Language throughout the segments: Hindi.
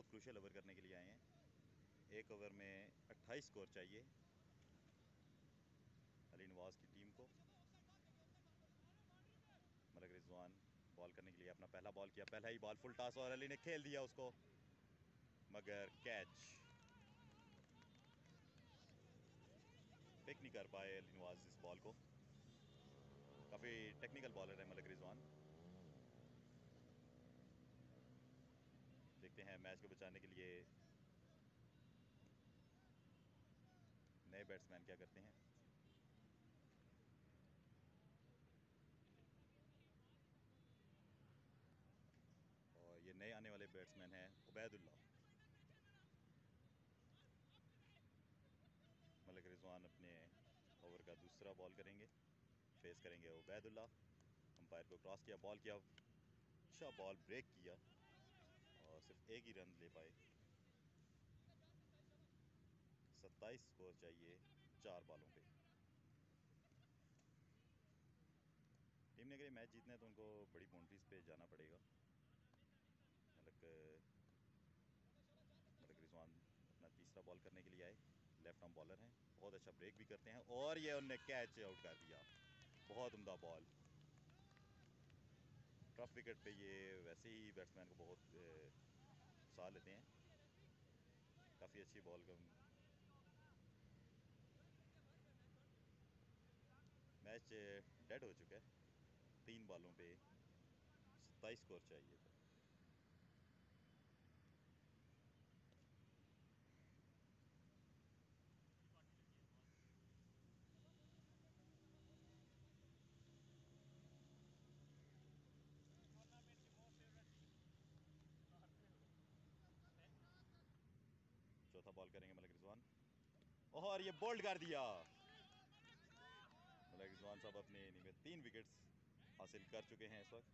बहुत क्रूशियल ओवर करने के लिए आए हैं। एक ओवर में 28 स्कोर चाहिए अली नवाज की टीम को। मलिक रिजवान बॉल करने के लिए अपना पहला बॉल किया, पहला ही बॉल फुल टॉस और अली ने खेल दिया उसको, मगर कैच पिक नहीं कर पाए अली नवाज इस बॉल को। काफ़ी टेक्निकल बॉलर है मलिक रिजवान। देखते हैं मैच को बचाने के लिए नए बैट्समैन क्या करते हैं। और ये नए आने वाले बैट्समैन हैं उबैदुल्ला। मलिक रिजवान अपने ओवर का दूसरा बॉल करेंगे, फेस करेंगे उबैदुल्ला। अंपायर को क्रॉस किया, बॉल किया, अच्छा बॉल ब्रेक किया और सिर्फ एक ही रन ले पाए। 27 स्कोर चाहिए 4 बॉलों पे। टीम ने अगर मैच जीतना है तो उनको बड़ी बाउंड्रीज पे जाना पड़ेगा। मलिक रिजवान अपना तीसरा बॉल करने के लिए आए, लेफ्ट आर्म बॉलर हैं, बहुत अच्छा ब्रेक भी करते हैं और ये उन्होंने कैच आउट कर दिया। बहुत उम्दा बॉल। टफ विकेट पे ये वैसे ही बैट्समैन को बहुत सा लेते हैं। काफ़ी अच्छी बॉल का मैच डेड हो चुका है। 3 बॉलों पे 27 स्कोर चाहिए था। चौथा बॉल करेंगे मलिक रिजवान और ये बोल्ड कर दिया। मलिक रिजवान साहब अपने इनिंग में 3 विकेट्स हासिल कर चुके हैं इस वक्त।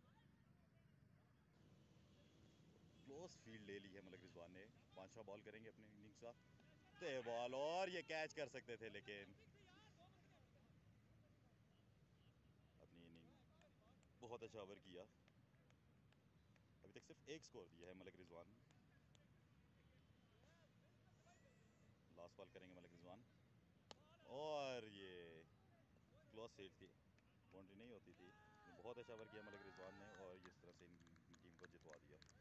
क्लोज फील्ड ले ली है मलिक रिजवान ने। 5वां बॉल करेंगे अपने इनिंग्स का, तो बॉल और ये कैच कर सकते थे लेकिन अपनी इनिंग बहुत अच्छा ओवर किया। अभी तक सिर्फ 1 स्कोर दिया है मलिक रिजवान। लास्ट बॉल करेंगे मलिक रिजवान और ये क्लोज फील्ड थी, बाउंड्री नहीं होती थी। बहुत अच्छा ओवर किया मलिक रिजवान ने और इस तरह से इन टीम को जितवा दिया।